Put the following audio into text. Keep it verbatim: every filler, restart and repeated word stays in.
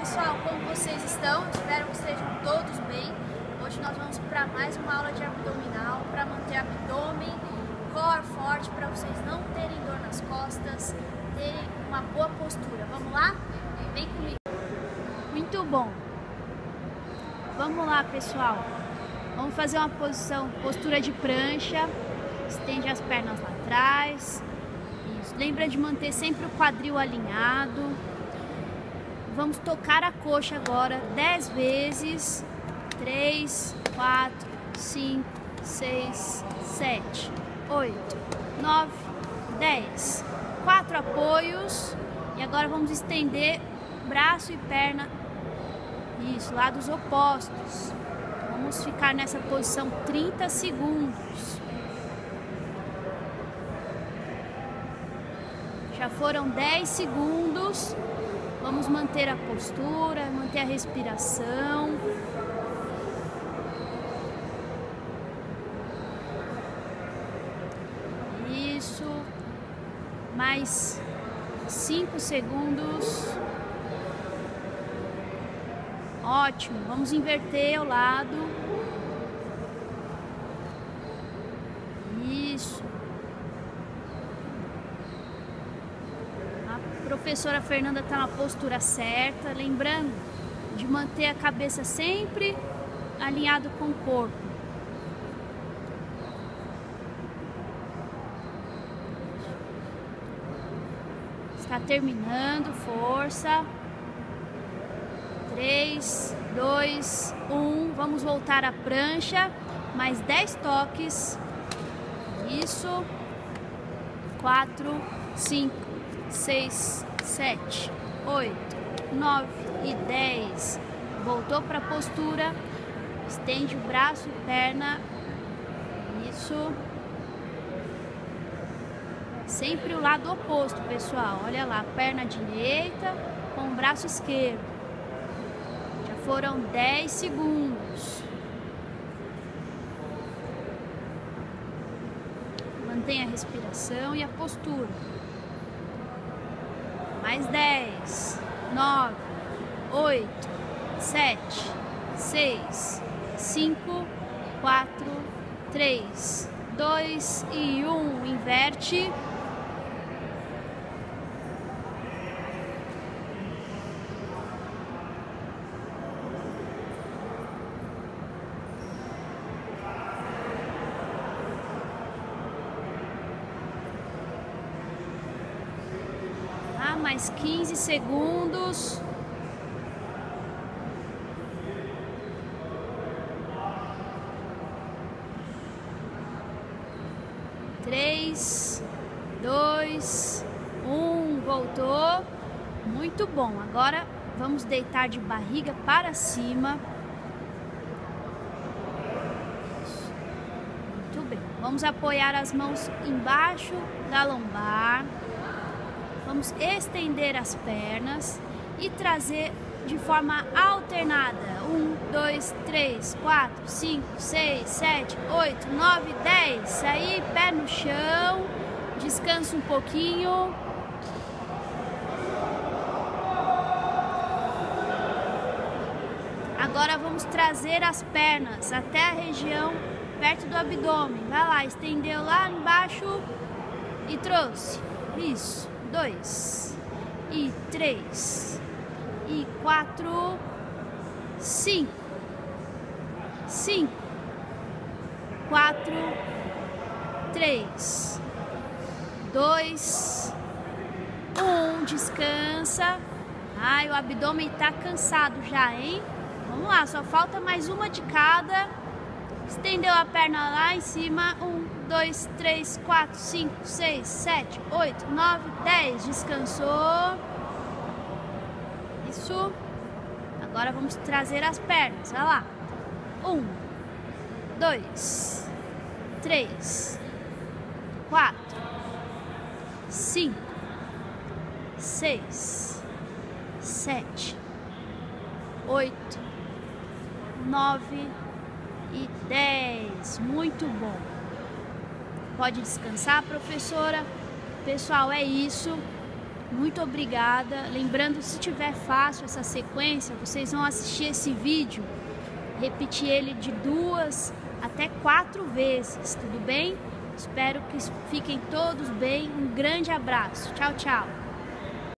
pessoal, como vocês estão? Espero que estejam todos bem. Hoje nós vamos para mais uma aula de abdominal para manter abdômen, core forte, para vocês não terem dor nas costas, terem uma boa postura. Vamos lá? Vem comigo. Muito bom. Vamos lá, pessoal. Vamos fazer uma posição, postura de prancha. Estende as pernas lá atrás. Isso. Lembra de manter sempre o quadril alinhado. Vamos tocar a coxa agora dez vezes. três, quatro, cinco, seis, sete, oito, nove, dez. Quatro apoios. E agora vamos estender braço e perna. Isso, lados opostos. Vamos ficar nessa posição trinta segundos. Já foram dez segundos. Vamos manter a postura, manter a respiração. Isso. Mais cinco segundos. Ótimo. Vamos inverter o lado. Isso. A professora Fernanda está na postura certa. Lembrando de manter a cabeça sempre alinhado com o corpo. Está terminando. Força. três, dois, um. Vamos voltar à prancha. Mais dez toques. Isso. quatro, cinco, seis, sete, oito, nove e dez. Voltou para a postura. Estende o braço e perna. Isso. Sempre o lado oposto, pessoal. Olha lá, perna direita com o braço esquerdo. Já foram dez segundos. Mantenha a respiração e a postura. Mais dez, nove, oito, sete, seis, cinco, quatro, três, dois e um. Inverte. Mais quinze segundos. Três, dois, um. Voltou. Muito bom. Agora vamos deitar de barriga para cima. Muito bem. Vamos apoiar as mãos embaixo da lombar. Vamos estender as pernas e trazer de forma alternada. Um, dois, três, quatro, cinco, seis, sete, oito, nove, dez. Aí, pé no chão. Descansa um pouquinho. Agora vamos trazer as pernas até a região perto do abdômen. Vai lá, estendeu lá embaixo e trouxe. Isso. Dois e três e quatro, cinco, cinco, quatro, três, dois, um. Descansa. Ai, o abdômen tá cansado já, hein? Vamos lá, só falta mais uma de cada. Estendeu a perna lá em cima. Um, dois, três, quatro, cinco, seis, sete, oito, nove, dez. Descansou. Isso. Agora vamos trazer as pernas. Olha lá. Um, dois, três, quatro, cinco, seis, sete, oito, nove e dez. Muito bom. Pode descansar, professora. Pessoal, é isso. Muito obrigada. Lembrando, se tiver fácil essa sequência, vocês vão assistir esse vídeo, repetir ele de duas até quatro vezes, tudo bem? Espero que fiquem todos bem. Um grande abraço. Tchau, tchau.